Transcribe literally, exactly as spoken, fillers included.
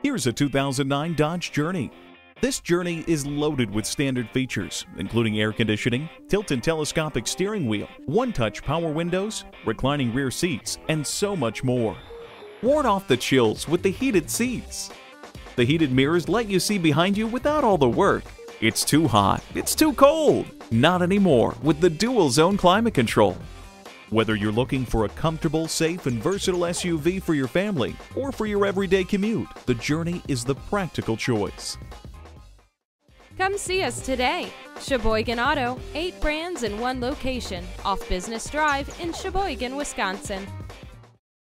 Here's a two thousand nine Dodge Journey. This Journey is loaded with standard features, including air conditioning, tilt and telescopic steering wheel, one-touch power windows, reclining rear seats, and so much more. Ward off the chills with the heated seats. The heated mirrors let you see behind you without all the work. It's too hot, it's too cold. Not anymore with the dual zone climate control. Whether you're looking for a comfortable, safe, and versatile S U V for your family or for your everyday commute, the Journey is the practical choice. Come see us today. Sheboygan Auto, eight brands in one location, off Business Drive in Sheboygan, Wisconsin.